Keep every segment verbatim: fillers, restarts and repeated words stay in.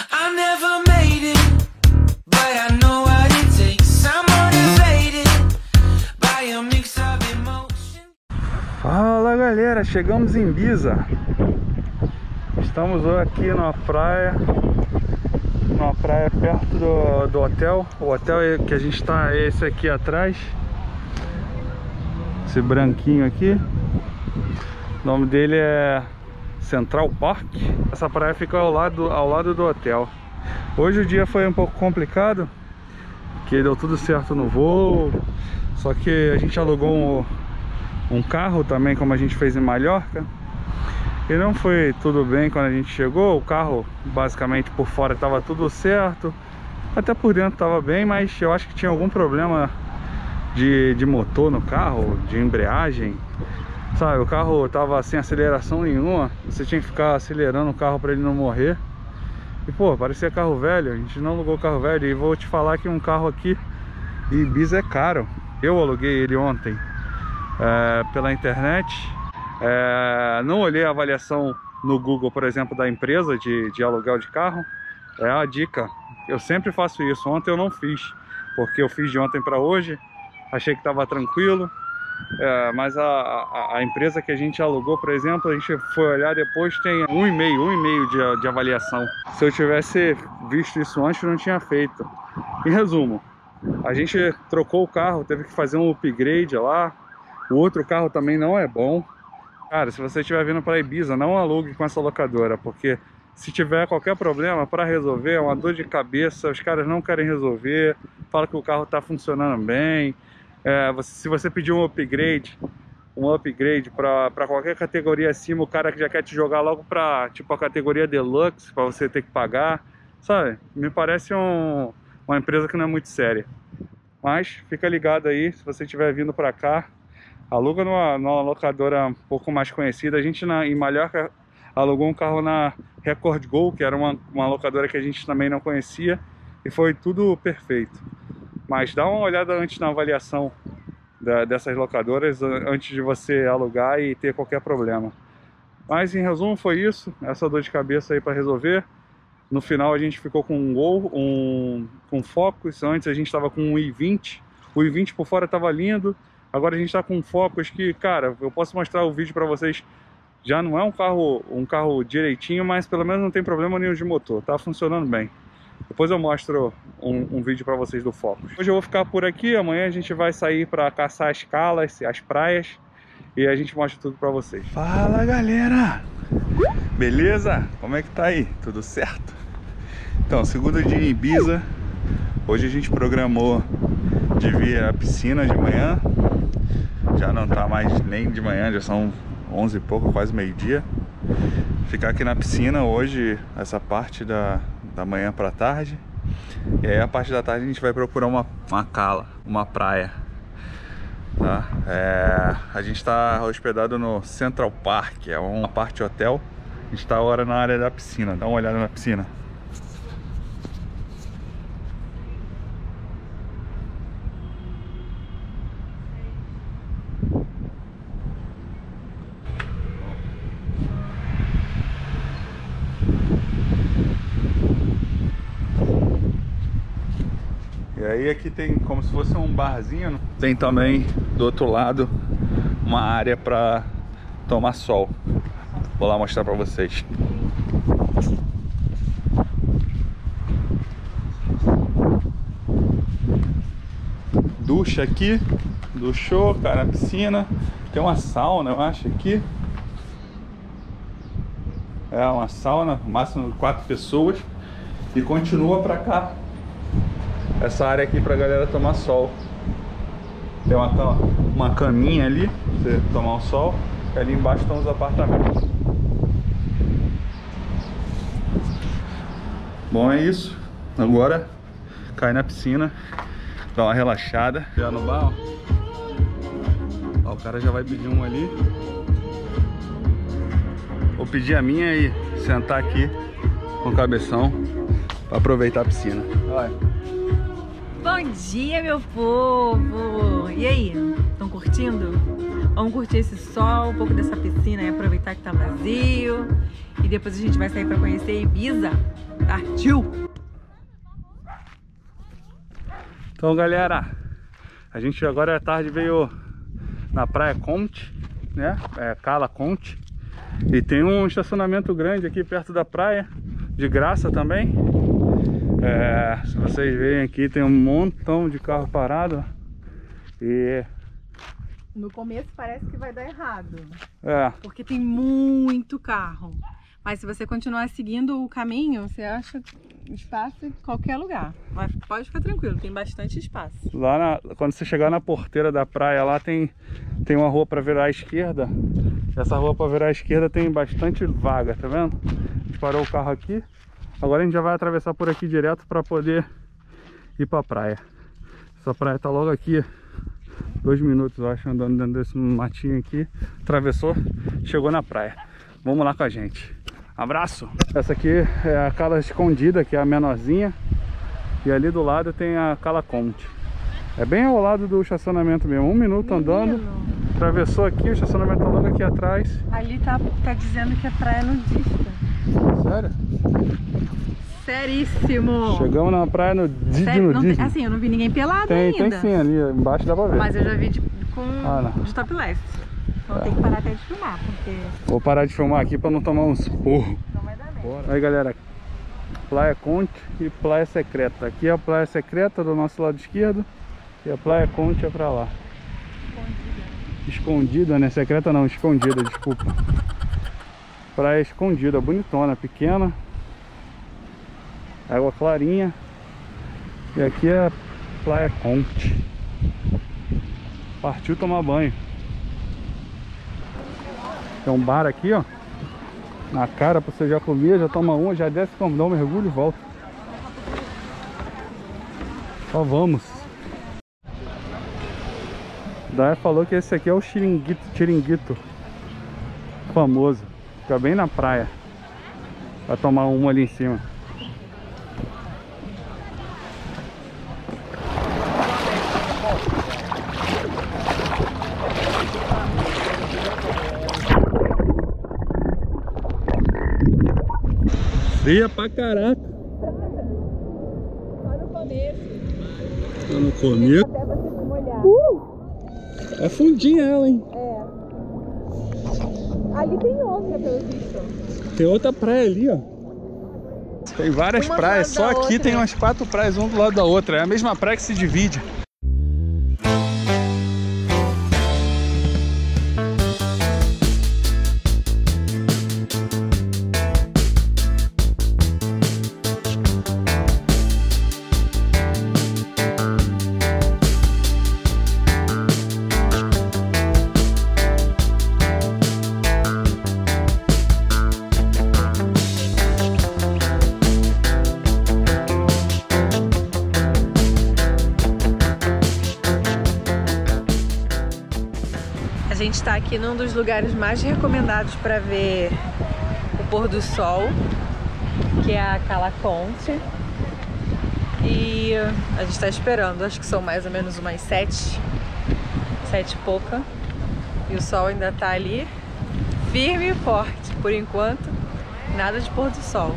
I never made it, but I know what it takes. I'm motivated by a mix of emotion. Fala galera, chegamos em Ibiza. Estamos aqui numa praia, numa praia perto do, do hotel. O hotel que a gente está é esse aqui atrás, esse branquinho aqui. O nome dele é Central Park. Essa praia fica ao lado, ao lado do hotel. Hoje o dia foi um pouco complicado, porque deu tudo certo no voo. Só que a gente alugou um, um carro também, como a gente fez em Mallorca, e não foi tudo bem quando a gente chegou. O carro basicamente por fora estava tudo certo, até por dentro estava bem, mas eu acho que tinha algum problema de, de motor no carro, de embreagem. Sabe, o carro tava sem aceleração nenhuma, você tinha que ficar acelerando o carro para ele não morrer. E pô, parecia carro velho, a gente não alugou carro velho. E vou te falar que um carro aqui em Ibiza é caro. Eu aluguei ele ontem é, pela internet. é, Não olhei a avaliação no Google, por exemplo, da empresa de, de aluguel de carro. É a dica, eu sempre faço isso. Ontem eu não fiz, porque eu fiz de ontem para hoje, achei que estava tranquilo. É, mas a, a, a empresa que a gente alugou, por exemplo, a gente foi olhar depois, tem um e meio, um e meio de, de avaliação. Se eu tivesse visto isso antes, eu não tinha feito. Em resumo, a gente trocou o carro, teve que fazer um upgrade lá. O outro carro também não é bom. Cara, se você estiver vindo para Ibiza, não alugue com essa locadora, porque se tiver qualquer problema para resolver, é uma dor de cabeça, os caras não querem resolver, fala que o carro está funcionando bem. É, você, se você pedir um upgrade, um upgrade para qualquer categoria acima, o cara que já quer te jogar logo para tipo a categoria Deluxe, para você ter que pagar, sabe? Me parece um, uma empresa que não é muito séria. Mas fica ligado aí, se você estiver vindo para cá, aluga numa, numa locadora um pouco mais conhecida. A gente na, em Mallorca alugou um carro na Record Go, que era uma, uma locadora que a gente também não conhecia, e foi tudo perfeito. Mas dá uma olhada antes na avaliação da, dessas locadoras, antes de você alugar e ter qualquer problema. Mas em resumo foi isso, essa dor de cabeça aí para resolver. No final a gente ficou com um Gol, um, com Focus. Antes a gente estava com um i vinte, o i vinte por fora estava lindo. Agora a gente está com um Focus que, cara, eu posso mostrar o vídeo para vocês. Já não é um carro, um carro direitinho, mas pelo menos não tem problema nenhum de motor, tá funcionando bem. Depois eu mostro um, um vídeo para vocês do Focus. Hoje eu vou ficar por aqui, amanhã a gente vai sair para caçar as calas, as praias, e a gente mostra tudo para vocês. Fala galera! Beleza? Como é que tá aí? Tudo certo? Então, segundo dia em Ibiza. Hoje a gente programou de vir à piscina de manhã. Já não tá mais nem de manhã, já são onze e pouco, quase meio-dia. Ficar aqui na piscina hoje, essa parte da... da manhã para tarde. E aí a parte da tarde a gente vai procurar uma, uma cala, uma praia, tá? É, a gente está hospedado no Central Park, é uma parte hotel. A gente está agora na área da piscina, dá uma olhada na piscina. E aí aqui tem como se fosse um barzinho. Tem também do outro lado uma área para tomar sol. Vou lá mostrar para vocês. Ducha aqui, duchou, cara, na piscina. Tem uma sauna, eu acho, aqui. É uma sauna, máximo de quatro pessoas. E continua para cá. Essa área aqui pra galera tomar sol. Tem uma, cama, uma caminha ali pra você tomar um sol. E ali embaixo estão os apartamentos. Bom, é isso. Agora cai na piscina, dá uma relaxada. Já no bar, ó. Ó, o cara já vai pedir um ali. Vou pedir a minha e sentar aqui com o cabeção pra aproveitar a piscina. Olha. Bom dia, meu povo! E aí, estão curtindo? Vamos curtir esse sol, um pouco dessa piscina e aproveitar que tá vazio. E depois a gente vai sair pra conhecer Ibiza. Partiu! Então, galera, a gente agora à tarde veio na Praia Conte, né? É, Cala Conte. E tem um estacionamento grande aqui perto da praia, de graça também. É, se vocês verem aqui, tem um montão de carro parado. E no começo parece que vai dar errado, é, porque tem muito carro. Mas se você continuar seguindo o caminho, você acha espaço em qualquer lugar. Mas pode ficar tranquilo, tem bastante espaço. Lá na, quando você chegar na porteira da praia, lá tem, tem uma rua para virar à esquerda. Essa rua para virar à esquerda tem bastante vaga, tá vendo? A gente parou o carro aqui. Agora a gente já vai atravessar por aqui direto para poder ir para a praia. Essa praia tá logo aqui. Dois minutos, eu acho, andando dentro desse matinho aqui. Atravessou, chegou na praia. Vamos lá com a gente. Abraço! Essa aqui é a Cala Escondida, que é a menorzinha. E ali do lado tem a Cala Conte. É bem ao lado do estacionamento mesmo. Um minuto andando. Atravessou aqui, o estacionamento tá logo aqui atrás. Ali tá, tá dizendo que é praia nudista. Sério? Seríssimo! Chegamos na praia no de Sério? Não tem, nudismo. assim, eu não vi ninguém pelado Tem, ainda. tem sim, ali embaixo dá pra ver. Mas eu já vi de, com, Ah, não. de topless. Então É. tem que parar até de filmar, porque Vou parar de filmar aqui pra não tomar uns porros. não vai dar merda. Aí, galera, Praia Conte e Praia Secreta. Aqui é a Praia Secreta do nosso lado esquerdo e a Praia Conte é pra lá. Escondida. Escondida, né? Secreta não, escondida, desculpa. Praia escondida, bonitona, pequena. Água clarinha. E aqui é a Praia Conte. Partiu tomar banho. Tem um bar aqui, ó. Na cara pra você já comer, já toma uma, já desce, dá um mergulho e volta. Só vamos. Daí falou que esse aqui é o Chiringuito, Chiringuito famoso. Fica bem na praia. Vai tomar uma ali em cima. Fria pra caraca. Só no começo. Tá no começo. Até você se molhar. É fundinha ela, hein? É. Ali tem outra, pelo visto. Tem outra praia ali, ó. Tem várias Uma do praias, lado só da aqui outra. tem umas quatro praias, uma do lado da outra. É a mesma praia que se divide. A gente está aqui num dos lugares mais recomendados para ver o pôr do sol, que é a Cala Conte. E a gente está esperando, acho que são mais ou menos umas sete, sete e pouca. E o sol ainda está ali, firme e forte. Por enquanto, nada de pôr do sol.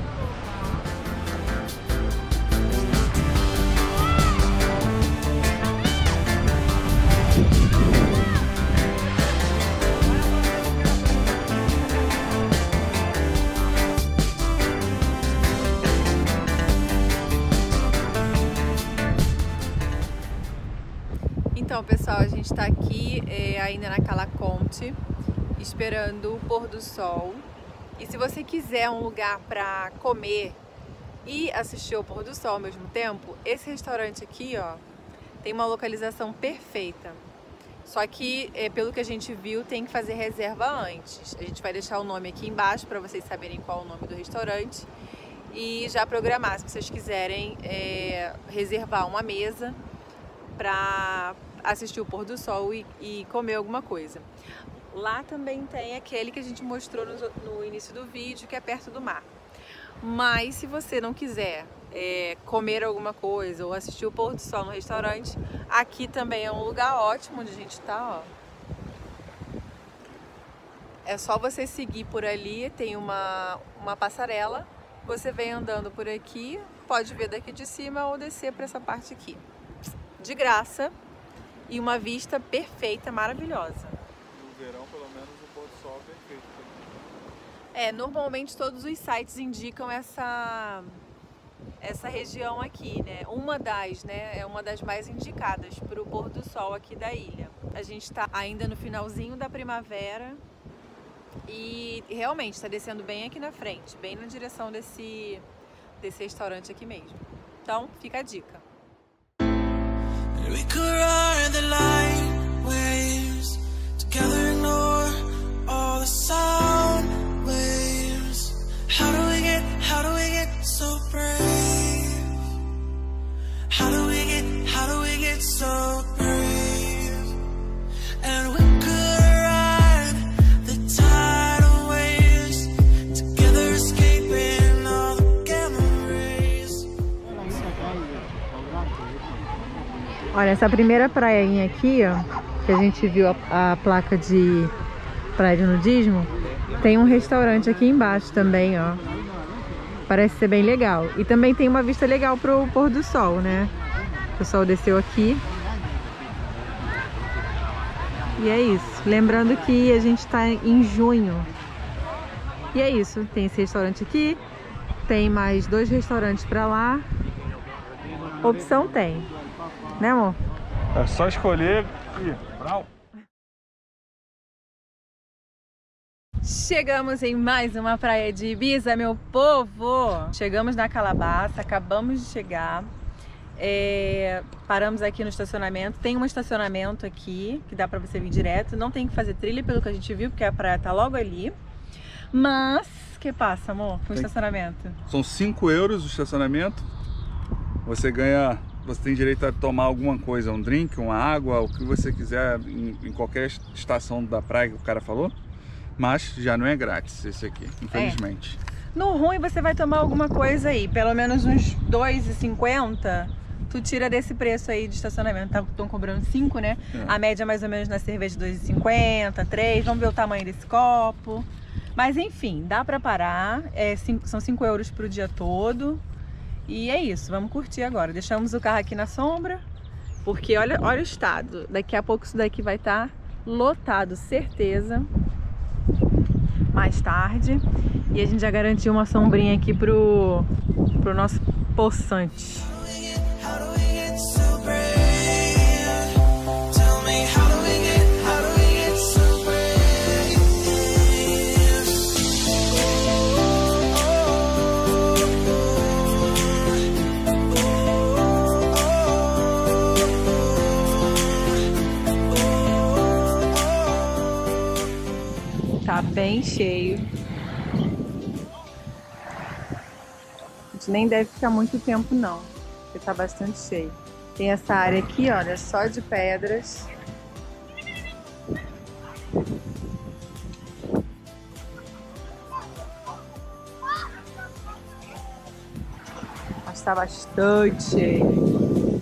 Então, pessoal, a gente está aqui é, ainda na Cala Conte, esperando o pôr do sol. E se você quiser um lugar para comer e assistir ao pôr do sol ao mesmo tempo, esse restaurante aqui, ó, tem uma localização perfeita. Só que, é, pelo que a gente viu, tem que fazer reserva antes. A gente vai deixar o nome aqui embaixo para vocês saberem qual é o nome do restaurante e já programar, se vocês quiserem é, reservar uma mesa para assistir o pôr do sol e, e comer alguma coisa. Lá também tem aquele que a gente mostrou no, no início do vídeo, que é perto do mar. Mas se você não quiser é, comer alguma coisa ou assistir o pôr do sol no restaurante, aqui também é um lugar ótimo onde a gente tá, ó. É só você seguir por ali, tem uma, uma passarela, você vem andando por aqui, pode ver daqui de cima ou descer para essa parte aqui. De graça e uma vista perfeita, maravilhosa. No verão, pelo menos, o pôr do sol é perfeito. É, normalmente todos os sites indicam essa, essa região aqui, né? Uma das, né? É uma das mais indicadas para o pôr do sol aqui da ilha. A gente está ainda no finalzinho da primavera. E realmente está descendo bem aqui na frente, bem na direção desse, desse restaurante aqui mesmo. Então, fica a dica. We could ride the light waves together, ignore all the sound waves. How do we get, how do we get so brave? How do we get, how do we get so brave? And we could ride the tidal waves together, escaping all the gamma rays. Olha, essa primeira prainha aqui, ó, que a gente viu a, a placa de praia de nudismo, tem um restaurante aqui embaixo também, ó. Parece ser bem legal. E também tem uma vista legal pro pôr do sol, né? O sol desceu aqui. E é isso. Lembrando que a gente tá em junho. E é isso. Tem esse restaurante aqui. Tem mais dois restaurantes pra lá. Opção tem. Né, amor? É só escolher e brau. Chegamos em mais uma praia de Ibiza, meu povo! Chegamos na Calabaça, acabamos de chegar. É, paramos aqui no estacionamento. Tem um estacionamento aqui que dá pra você vir direto. Não tem que fazer trilha, pelo que a gente viu, porque a praia tá logo ali. Mas, o que passa, amor, com o estacionamento? São cinco euros o estacionamento. Você ganha... Você tem direito a tomar alguma coisa, um drink, uma água, o que você quiser em, em qualquer estação da praia que o cara falou. Mas já não é grátis esse aqui, infelizmente. É. No ruim você vai tomar alguma coisa aí, pelo menos uns dois e cinquenta, tu tira desse preço aí de estacionamento. Estão cobrando cinco, né? É. A média mais ou menos na cerveja dois e cinquenta, três, vamos ver o tamanho desse copo. Mas enfim, dá pra parar, é, cinco, são cinco euros pro dia todo. E é isso, vamos curtir agora. Deixamos o carro aqui na sombra, porque olha, olha o estado. Daqui a pouco isso daqui vai estar lotado, certeza. Mais tarde. E a gente já garantiu uma sombrinha aqui pro, pro nosso poçante. Tá bem cheio. A gente nem deve ficar muito tempo não, porque tá bastante cheio. Tem essa área aqui, olha, só de pedras. Mas tá bastante cheio.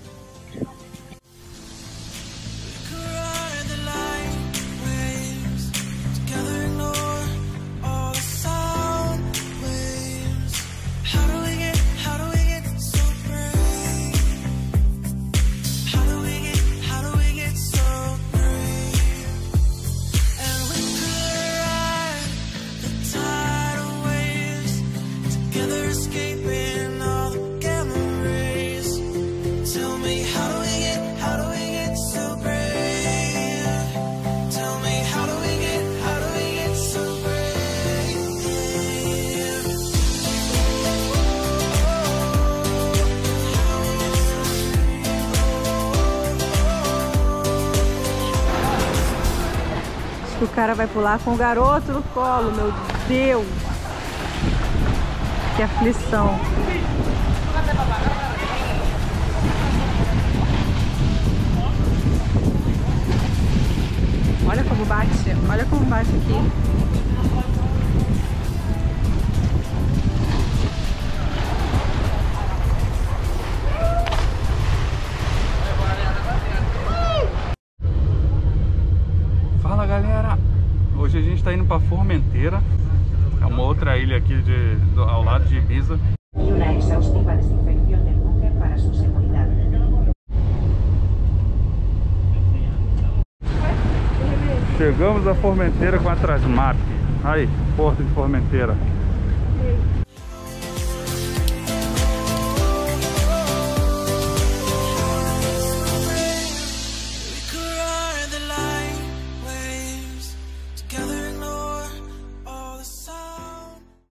O cara vai pular com o garoto no colo, meu Deus! Que aflição! Olha como bate, olha como bate aqui. Fala, galera! Hoje a gente tá indo pra aqui de, do, ao lado de Ibiza. E uma exaustiva desinfecção do buque para sua segurança. Chegamos a Formentera com a Transmap. Aí, Porto de Formentera.